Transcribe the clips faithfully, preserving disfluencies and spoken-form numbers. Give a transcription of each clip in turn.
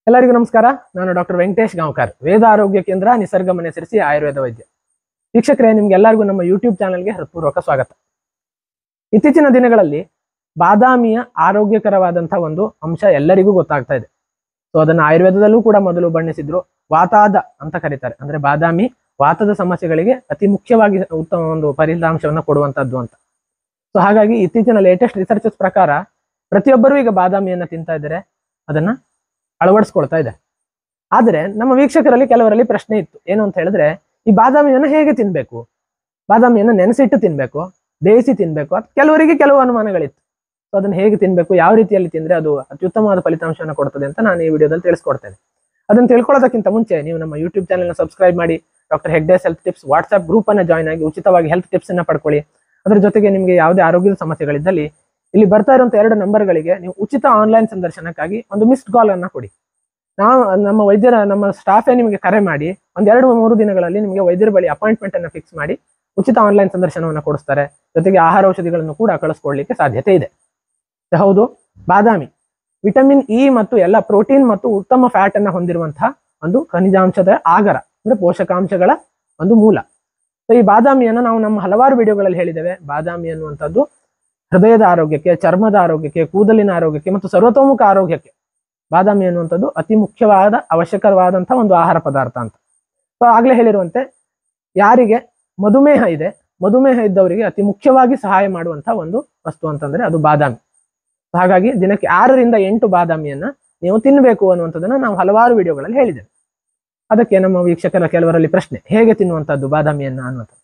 ಎಲ್ಲರಿಗೂ ನಮಸ್ಕಾರ. ನಾನು ಡಾಕ್ಟರ್ ವೆಂಕಟೇಶ್ ಗಾಂವ್ಕರ್, ವೇದ ಆರೋಗ್ಯ ಕೇಂದ್ರ, ನಿಸರ್ಗ ಮನೆ ಸೇರಿಸಿ ಆಯುರ್ವೇದ ವೈದ್ಯ. ವೀಕ್ಷಕರೇ, ನಿಮ್ಗೆಲ್ಲರಿಗೂ ನಮ್ಮ ಯೂಟ್ಯೂಬ್ ಚಾನಲ್ಗೆ ಹೃತ್ಪೂರ್ವಕ ಸ್ವಾಗತ. ಇತ್ತೀಚಿನ ದಿನಗಳಲ್ಲಿ ಬಾದಾಮಿಯ ಆರೋಗ್ಯಕರವಾದಂತಹ ಒಂದು ಅಂಶ ಎಲ್ಲರಿಗೂ ಗೊತ್ತಾಗ್ತಾ ಇದೆ. ಸೊ ಅದನ್ನು ಆಯುರ್ವೇದದಲ್ಲೂ ಕೂಡ ಮೊದಲು ಬಣ್ಣಿಸಿದ್ರು. ವಾತಾದ ಅಂತ ಕರೀತಾರೆ. ಅಂದ್ರೆ ಬಾದಾಮಿ ವಾತದ ಸಮಸ್ಯೆಗಳಿಗೆ ಅತಿ ಮುಖ್ಯವಾಗಿ ಉತ್ತಮ ಒಂದು ಫಲಿತಾಂಶವನ್ನು ಕೊಡುವಂತದ್ದು ಅಂತ. ಸೊ ಹಾಗಾಗಿ ಇತ್ತೀಚಿನ ಲೇಟೆಸ್ಟ್ ರಿಸರ್ಚಸ್ ಪ್ರಕಾರ ಪ್ರತಿಯೊಬ್ಬರೂ ಈಗ ಬಾದಾಮಿಯನ್ನ ತಿಂತಾ ಇದ್ದಾರೆ, ಅದನ್ನ ಅಳವಡಿಸ್ಕೊಳ್ತಾ ಇದೆ. ಆದ್ರೆ ನಮ್ಮ ವೀಕ್ಷಕರಲ್ಲಿ ಕೆಲವರಲ್ಲಿ ಪ್ರಶ್ನೆ ಇತ್ತು. ಏನು ಅಂತ ಹೇಳಿದ್ರೆ, ಈ ಬಾದಾಮಿಯನ್ನ ಹೇಗೆ ತಿನ್ಬೇಕು, ಬಾದಾಮಿಯನ್ನ ನೆನೆಸಿಟ್ಟು ತಿನ್ಬೇಕು, ಬೇಯಿಸಿ ತಿನ್ಬೇಕು ಅಂತ ಕೆಲವರಿಗೆ ಕೆಲವು ಅನುಮಾನಗಳಿತ್ತು. ಸೊ ಅದನ್ನ ಹೇಗೆ ತಿನ್ಬೇಕು, ಯಾವ ರೀತಿಯಲ್ಲಿ ತಿಂದ್ರೆ ಅದು ಅತ್ಯುತ್ತಮವಾದ ಫಲಿತಾಂಶವನ್ನು ಕೊಡ್ತದೆ ಅಂತ ನಾನು ಈ ವಿಡಿಯೋದಲ್ಲಿ ತಿಳಿಸ್ಕೊಡ್ತೇನೆ. ಅದನ್ನ ತಿಳ್ಕೊಳ್ಳೋದಕ್ಕಿಂತ ಮುಂಚೆ ನೀವು ನಮ್ಮ ಯೂಟ್ಯೂಬ್ ಚಾನೆಲ್ನ ಸಬ್ಸ್ಕ್ರೈಬ್ ಮಾಡಿ, doctor Hegde's health tips WhatsApp group ಅನ್ನ ಜಾಯ್ನ್ ಆಗಿ ಉಚಿತವಾಗಿ ಹೆಲ್ತ್ ಟಿಪ್ಸ್ ಅನ್ನ ಪಡ್ಕೊಳ್ಳಿ. ಅದರ ಜೊತೆಗೆ ನಿಮಗೆ ಯಾವುದೇ ಆರೋಗ್ಯದ ಸಮಸ್ಯೆಗಳಿದ್ದಲ್ಲಿ ಇಲ್ಲಿ ಬರ್ತಾ ಇರುವಂತ ಎರಡು ನಂಬರ್ಗಳಿಗೆ ನೀವು ಉಚಿತ ಆನ್ಲೈನ್ ಸಂದರ್ಶನಕ್ಕಾಗಿ ಒಂದು ಮಿಸ್ಡ್ ಕಾಲ್ ಅನ್ನ ಕೊಡಿ. ನಾವು ನಮ್ಮ ವೈದ್ಯರ ನಮ್ಮ ಸ್ಟಾಫೇ ನಿಮಗೆ ಕರೆ ಮಾಡಿ ಒಂದೆರಡು ಮೂರು ದಿನಗಳಲ್ಲಿ ನಿಮಗೆ ವೈದ್ಯರ ಬಳಿ ಅಪಾಯಿಂಟ್ಮೆಂಟ್ ಅನ್ನ ಫಿಕ್ಸ್ ಮಾಡಿ ಉಚಿತ ಆನ್ಲೈನ್ ಸಂದರ್ಶನವನ್ನು ಕೊಡಿಸ್ತಾರೆ. ಜೊತೆಗೆ ಆಹಾರ ಔಷಧಿಗಳನ್ನು ಕೂಡ ಕಳಿಸ್ಕೊಡ್ಲಿಕ್ಕೆ ಸಾಧ್ಯತೆ ಇದೆ. ಹೌದು, ಬಾದಾಮಿ ವಿಟಮಿನ್ ಇ ಮತ್ತು ಎಲ್ಲ ಪ್ರೋಟೀನ್ ಮತ್ತು ಉತ್ತಮ ಫ್ಯಾಟ್ ಅನ್ನ ಹೊಂದಿರುವಂತಹ ಒಂದು ಖನಿಜಾಂಶದ ಆಗರ, ಅಂದ್ರೆ ಪೋಷಕಾಂಶಗಳ ಒಂದು ಮೂಲ. ಸೊ ಈ ಬಾದಾಮಿಯನ್ನ ನಾವು ನಮ್ಮ ಹಲವಾರು ವಿಡಿಯೋಗಳಲ್ಲಿ ಹೇಳಿದ್ದೇವೆ. ಬಾದಾಮಿ ಅನ್ನುವಂಥದ್ದು ಹೃದಯದ ಆರೋಗ್ಯಕ್ಕೆ, ಚರ್ಮದ ಆರೋಗ್ಯಕ್ಕೆ, ಕೂದಲಿನ ಆರೋಗ್ಯಕ್ಕೆ ಮತ್ತು ಸರ್ವತೋಮುಖ ಆರೋಗ್ಯಕ್ಕೆ ಬಾದಾಮಿ ಅನ್ನುವಂಥದ್ದು ಅತಿ ಮುಖ್ಯವಾದ ಅವಶ್ಯಕವಾದಂತಹ ಒಂದು ಆಹಾರ ಪದಾರ್ಥ ಅಂತ. ಸೊ ಆಗ್ಲೇ ಹೇಳಿರುವಂತೆ, ಯಾರಿಗೆ ಮಧುಮೇಹ ಇದೆ, ಮಧುಮೇಹ ಇದ್ದವರಿಗೆ ಅತಿ ಮುಖ್ಯವಾಗಿ ಸಹಾಯ ಮಾಡುವಂತಹ ಒಂದು ವಸ್ತು ಅಂತಂದ್ರೆ ಅದು ಬಾದಾಮಿ. ಹಾಗಾಗಿ ದಿನಕ್ಕೆ ಆರರಿಂದ ಎಂಟು ಬಾದಾಮಿಯನ್ನ ನೀವು ತಿನ್ನಬೇಕು ಅನ್ನುವಂಥದ್ದನ್ನ ನಾವು ಹಲವಾರು ವಿಡಿಯೋಗಳಲ್ಲಿ ಹೇಳಿದ್ದೇವೆ. ಅದಕ್ಕೆ ನಮ್ಮ ವೀಕ್ಷಕರ ಕೆಲವರಲ್ಲಿ ಪ್ರಶ್ನೆ, ಹೇಗೆ ತಿನ್ನುವಂಥದ್ದು ಬಾದಾಮಿಯನ್ನ ಅನ್ನುವಂಥದ್ದು.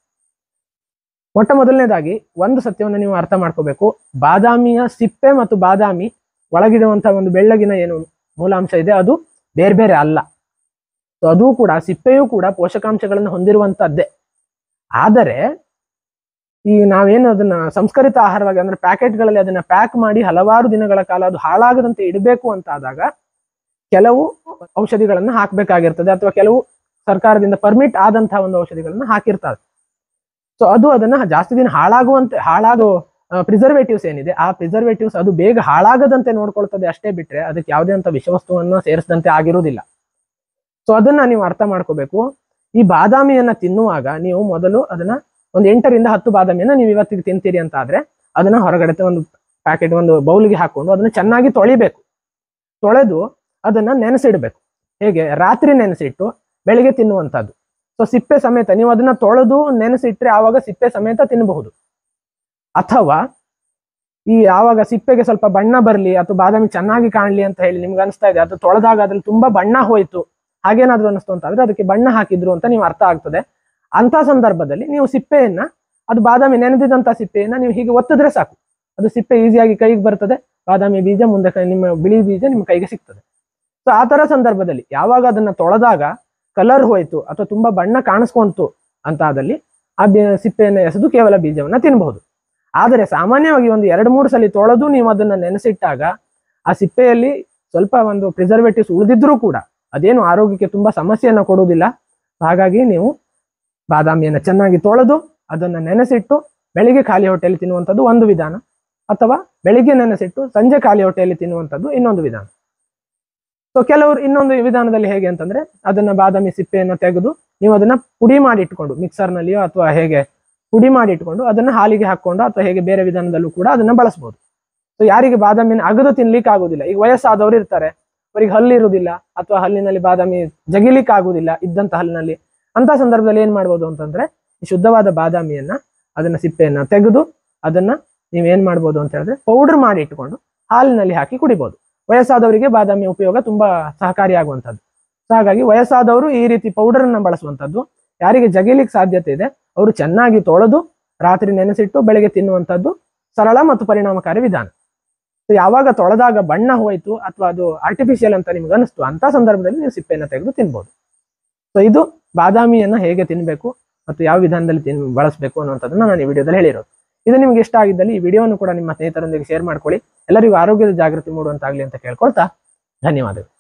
ಮೊಟ್ಟ ಮೊದಲನೇದಾಗಿ ಒಂದು ಸತ್ಯವನ್ನು ನೀವು ಅರ್ಥ ಮಾಡ್ಕೋಬೇಕು. ಬಾದಾಮಿಯ ಸಿಪ್ಪೆ ಮತ್ತು ಬಾದಾಮಿ ಒಳಗಿರುವಂತಹ ಒಂದು ಬೆಳ್ಳಗಿನ ಏನು ಮೂಲಾಂಶ ಇದೆ ಅದು ಬೇರೆ ಬೇರೆ ಅಲ್ಲ. ಸೊ ಅದು ಕೂಡ, ಸಿಪ್ಪೆಯೂ ಕೂಡ ಪೋಷಕಾಂಶಗಳನ್ನು ಹೊಂದಿರುವಂತದ್ದೇ. ಆದರೆ ಈ ನಾವೇನು ಅದನ್ನ ಸಂಸ್ಕರಿತ ಆಹಾರವಾಗಿ ಅಂದ್ರೆ ಪ್ಯಾಕೆಟ್ಗಳಲ್ಲಿ ಅದನ್ನ ಪ್ಯಾಕ್ ಮಾಡಿ ಹಲವಾರು ದಿನಗಳ ಕಾಲ ಅದು ಹಾಳಾಗದಂತೆ ಇಡಬೇಕು ಅಂತ ಆದಾಗ ಕೆಲವು ಔಷಧಿಗಳನ್ನ ಹಾಕ್ಬೇಕಾಗಿರ್ತದೆ, ಅಥವಾ ಕೆಲವು ಸರ್ಕಾರದಿಂದ ಪರ್ಮಿಟ್ ಆದಂತಹ ಒಂದು ಔಷಧಿಗಳನ್ನ ಹಾಕಿರ್ತಾರೆ. ಸೊ ಅದು ಅದನ್ನ ಜಾಸ್ತಿ ದಿನ ಹಾಳಾಗುವಂತೆ ಹಾಳಾಗೋ ಪ್ರಿಸರ್ವೇಟಿವ್ಸ್ ಏನಿದೆ, ಆ ಪ್ರಿಸರ್ವೇಟಿವ್ಸ್ ಅದು ಬೇಗ ಹಾಳಾಗದಂತೆ ನೋಡ್ಕೊಳ್ತದೆ ಅಷ್ಟೇ ಬಿಟ್ರೆ ಅದಕ್ಕೆ ಯಾವುದೇ ಅಂತ ವಿಷವಸ್ತುವನ್ನ ಸೇರಿಸದಂತೆ ಆಗಿರುವುದಿಲ್ಲ. ಸೊ ಅದನ್ನ ನೀವು ಅರ್ಥ ಮಾಡ್ಕೋಬೇಕು. ಈ ಬಾದಾಮಿಯನ್ನ ತಿನ್ನುವಾಗ ನೀವು ಮೊದಲು ಅದನ್ನ ಒಂದು ಎಂಟರಿಂದ ಹತ್ತು ಬಾದಾಮಿಯನ್ನ ನೀವು ಇವತ್ತಿಗೆ ತಿಂತೀರಿ ಅಂತ ಆದ್ರೆ ಅದನ್ನ ಹೊರಗಡೆ ಒಂದು ಪ್ಯಾಕೆಟ್ ಒಂದು ಬೌಲ್ಗೆ ಹಾಕೊಂಡು ಅದನ್ನ ಚೆನ್ನಾಗಿ ತೊಳಿಬೇಕು. ತೊಳೆದು ಅದನ್ನ ನೆನೆಸಿಡ್ಬೇಕು. ಹೇಗೆ, ರಾತ್ರಿ ನೆನೆಸಿಟ್ಟು ಬೆಳಿಗ್ಗೆ ತಿನ್ನುವಂಥದ್ದು. ಸೊ ಸಿಪ್ಪೆ ಸಮೇತ ನೀವು ಅದನ್ನ ತೊಳೆದು ನೆನೆಸಿಟ್ರೆ ಆವಾಗ ಸಿಪ್ಪೆ ಸಮೇತ ತಿನ್ನಬಹುದು. ಅಥವಾ ಈ ಯಾವಾಗ ಸಿಪ್ಪೆಗೆ ಸ್ವಲ್ಪ ಬಣ್ಣ ಬರಲಿ ಅಥವಾ ಬಾದಾಮಿ ಚೆನ್ನಾಗಿ ಕಾಣಲಿ ಅಂತ ಹೇಳಿ ನಿಮ್ಗೆ ಅನಿಸ್ತಾ ಇದೆ, ಅದು ತೊಳೆದಾಗ ಅದ್ರಲ್ಲಿ ತುಂಬಾ ಬಣ್ಣ ಹೋಯ್ತು ಹಾಗೇನಾದ್ರು ಅನಿಸ್ತು ಅಂತ ಅಂದ್ರೆ ಅದಕ್ಕೆ ಬಣ್ಣ ಹಾಕಿದ್ರು ಅಂತ ನೀವು ಅರ್ಥ ಆಗ್ತದೆ. ಅಂತ ಸಂದರ್ಭದಲ್ಲಿ ನೀವು ಸಿಪ್ಪೆಯನ್ನ, ಅದು ಬಾದಾಮಿ ನೆನೆದಿದಂತ ಸಿಪ್ಪೆಯನ್ನ ನೀವು ಹೀಗೆ ಒತ್ತಿದ್ರೆ ಸಾಕು, ಅದು ಸಿಪ್ಪೆ ಈಸಿಯಾಗಿ ಕೈಗೆ ಬರ್ತದೆ. ಬಾದಾಮಿ ಬೀಜ ಮುಂದೆ ನಿಮ್ಮ ಬಿಳಿ ಬೀಜ ನಿಮ್ಮ ಕೈಗೆ ಸಿಗ್ತದೆ. ಸೊ ಆ ತರ ಸಂದರ್ಭದಲ್ಲಿ ಯಾವಾಗ ಅದನ್ನ ತೊಳೆದಾಗ ಕಲರ್ ಹೋಯ್ತು ಅಥವಾ ತುಂಬಾ ಬಣ್ಣ ಕಾಣಿಸ್ಕೊಂತು ಅಂತ ಆದಲ್ಲಿ ಆ ಸಿಪ್ಪೆಯನ್ನು ಎಸೆದು ಕೇವಲ ಬೀಜವನ್ನ ತಿನ್ನಬಹುದು. ಆದರೆ ಸಾಮಾನ್ಯವಾಗಿ ಒಂದು ಎರಡು ಮೂರು ಸಲ ತೊಳೆದು ನೀವು ಅದನ್ನ ನೆನೆಸಿಟ್ಟಾಗ ಆ ಸಿಪ್ಪೆಯಲ್ಲಿ ಸ್ವಲ್ಪ ಒಂದು ಪ್ರಿಸರ್ವೇಟಿವ್ಸ್ ಉಳಿದಿದ್ರೂ ಕೂಡ ಅದೇನು ಆರೋಗ್ಯಕ್ಕೆ ತುಂಬಾ ಸಮಸ್ಯೆಯನ್ನ ಕೊಡುವುದಿಲ್ಲ. ಹಾಗಾಗಿ ನೀವು ಬಾದಾಮಿಯನ್ನ ಚೆನ್ನಾಗಿ ತೊಳೆದು ಅದನ್ನ ನೆನೆಸಿಟ್ಟು ಬೆಳಿಗ್ಗೆ ಖಾಲಿ ಹೊಟ್ಟೆಯಲ್ಲಿ ತಿನ್ನುವಂಥದ್ದು ಒಂದು ವಿಧಾನ, ಅಥವಾ ಬೆಳಿಗ್ಗೆ ನೆನೆಸಿಟ್ಟು ಸಂಜೆ ಖಾಲಿ ಹೊಟ್ಟೆಯಲ್ಲಿ ತಿನ್ನುವಂಥದ್ದು ಇನ್ನೊಂದು ವಿಧಾನ. ಸೊ ಕೆಲವರು ಇನ್ನೊಂದು ವಿಧಾನದಲ್ಲಿ ಹೇಗೆ ಅಂತಂದ್ರೆ, ಅದನ್ನ ಬಾದಾಮಿ ಸಿಪ್ಪೆಯನ್ನ ತೆಗೆದು ನೀವು ಅದನ್ನ ಪುಡಿ ಮಾಡಿ ಇಟ್ಕೊಂಡು ಮಿಕ್ಸರ್ನಲ್ಲಿಯೋ ಅಥವಾ ಹೇಗೆ ಪುಡಿ ಮಾಡಿ ಇಟ್ಕೊಂಡು ಅದನ್ನ ಹಾಲಿಗೆ ಹಾಕೊಂಡು ಅಥವಾ ಹೇಗೆ ಬೇರೆ ವಿಧಾನದಲ್ಲೂ ಕೂಡ ಅದನ್ನ ಬಳಸಬಹುದು. ಸೊ ಯಾರಿಗೆ ಬಾದಾಮಿನ ಅಗದು ತಿನ್ಲಿಕ್ಕೆ ಆಗುದಿಲ್ಲ, ಈಗ ವಯಸ್ಸಾದವರು ಇರ್ತಾರೆ, ಅವರಿಗೆ ಹಲ್ಲಿರುವುದಿಲ್ಲ ಅಥವಾ ಹಲ್ಲಿನಲ್ಲಿ ಬಾದಾಮಿ ಜಗಿಲಿಕ್ಕೆ ಆಗುದಿಲ್ಲ ಇದ್ದಂತ ಹಲ್ಲಿನಲ್ಲಿ, ಅಂತ ಸಂದರ್ಭದಲ್ಲಿ ಏನ್ ಮಾಡ್ಬೋದು ಅಂತಂದ್ರೆ ಈ ಶುದ್ಧವಾದ ಬಾದಾಮಿಯನ್ನ ಅದನ್ನ ಸಿಪ್ಪೆಯನ್ನ ತೆಗೆದು ಅದನ್ನ ನೀವ್ ಏನ್ ಮಾಡ್ಬೋದು ಅಂತ ಹೇಳಿದ್ರೆ ಪೌಡರ್ ಮಾಡಿ ಇಟ್ಕೊಂಡು ಹಾಲಿನಲ್ಲಿ ಹಾಕಿ ಕುಡಿಬಹುದು. ವಯಸ್ಸಾದವರಿಗೆ ಬಾದಾಮಿ ಉಪಯೋಗ ತುಂಬಾ ಸಹಕಾರಿಯಾಗುವಂಥದ್ದು. ಸೊ ಹಾಗಾಗಿ ವಯಸ್ಸಾದವರು ಈ ರೀತಿ ಪೌಡರ್ ಅನ್ನ ಬಳಸುವಂಥದ್ದು. ಯಾರಿಗೆ ಜಗಿಲಿಕ್ಕೆ ಸಾಧ್ಯತೆ ಇದೆ ಅವರು ಚೆನ್ನಾಗಿ ತೊಳೆದು ರಾತ್ರಿ ನೆನೆಸಿಟ್ಟು ಬೆಳಗ್ಗೆ ತಿನ್ನುವಂಥದ್ದು ಸರಳ ಮತ್ತು ಪರಿಣಾಮಕಾರಿ ವಿಧಾನ. ಸೊ ಯಾವಾಗ ತೊಳೆದಾಗ ಬಣ್ಣ ಹೋಯ್ತು ಅಥವಾ ಅದು ಆರ್ಟಿಫಿಷಿಯಲ್ ಅಂತ ನಿಮ್ಗೆ ಅನಿಸ್ತು ಅಂತ ಸಂದರ್ಭದಲ್ಲಿ ನೀವು ಸಿಪ್ಪೆಯನ್ನು ತೆಗೆದು ತಿನ್ಬಹುದು. ಸೊ ಇದು ಬಾದಾಮಿಯನ್ನ ಹೇಗೆ ತಿನ್ಬೇಕು ಮತ್ತು ಯಾವ ವಿಧಾನದಲ್ಲಿ ತಿನ್ ಬಳಸಬೇಕು ಅನ್ನುವಂಥದ್ದನ್ನ ನಾನು ಈ ವಿಡಿಯೋದಲ್ಲಿ ಹೇಳಿರೋದು. ಇದು ನಿಮ್ಗೆ ಇಷ್ಟ ಆಗಿದ್ದಲ್ಲಿ ಈ ವಿಡಿಯೋವನ್ನು ಕೂಡ ನಿಮ್ಮ ಸ್ನೇಹಿತರೊಂದಿಗೆ ಶೇರ್ ಮಾಡ್ಕೊಳ್ಳಿ. ಎಲ್ಲರಿಗೂ ಆರೋಗ್ಯದ ಜಾಗೃತಿ ಮೂಡುವಂತಾಗ್ಲಿ ಅಂತ ಕೇಳ್ಕೊಳ್ತಾ ಧನ್ಯವಾದಗಳು.